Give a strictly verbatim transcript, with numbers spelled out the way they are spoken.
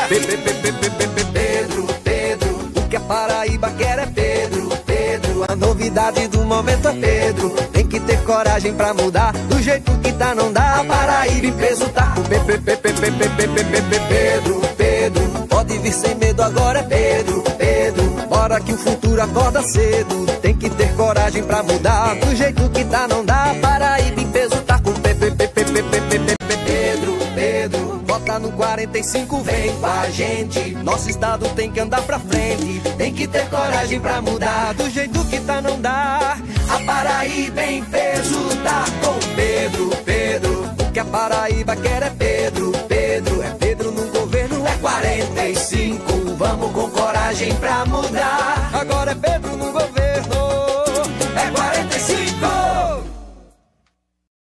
Pedro, Pedro, o que a Paraíba quer é Pedro, Pedro, a novidade do momento é Pedro. Tem que ter coragem pra mudar, do jeito que tá não dá. A Paraíba em peso tá com Pedro, Pedro, pode vir sem medo agora é Pedro, Pedro, bora que o futuro acorda cedo. Tem que ter coragem pra mudar, do jeito que tá não dá. A Paraíba em peso tá com Pedro, Pedro, bota no quarenta e cinco, vem com a gente. Nosso estado tem que andar pra frente. Tem que ter coragem pra mudar, do jeito que tá não dá. A Paraíba em peso tá com Pedro, Pedro, o que a Paraíba quer é Pedro, Pedro, é Pedro no governo é quarenta e cinco. Vamos com coragem pra mudar.